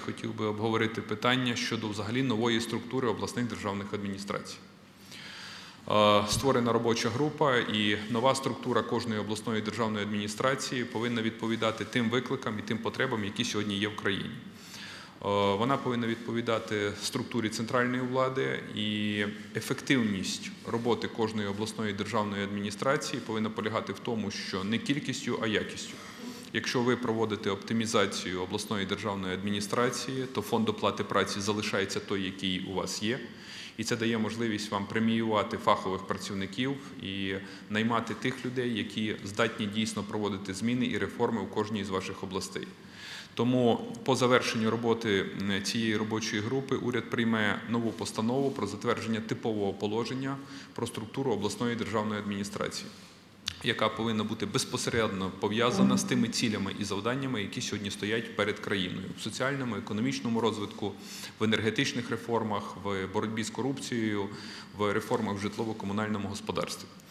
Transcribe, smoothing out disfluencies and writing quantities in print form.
хотів би обговорити питання щодо взагалі нової структури обласних державних адміністрацій. Створена робоча група, і нова структура кожної обласної державної адміністрації повинна відповідати тим викликам і тим потребам, які сьогодні є в країні. Вона повинна відповідати структурі центральної влади, і ефективність роботи кожної обласної державної адміністрації повинна полягати в тому, що не кількістю, а якістю. Якщо ви проводите оптимізацію обласної державної адміністрації, то фонд оплати праці залишається той, який у вас є. І це дає можливість вам преміювати фахових працівників і наймати тих людей, які здатні дійсно проводити зміни і реформи у кожній з ваших областей. Тому по завершенню роботи цієї робочої групи уряд прийме нову постанову про затвердження типового положення про структуру обласної державної адміністрації, яка повинна бути безпосередньо пов'язана з тими цілями і завданнями, які сьогодні стоять перед країною в соціальному, економічному розвитку, в енергетичних реформах, в боротьбі з корупцією, в реформах в житлово-комунальному господарстві.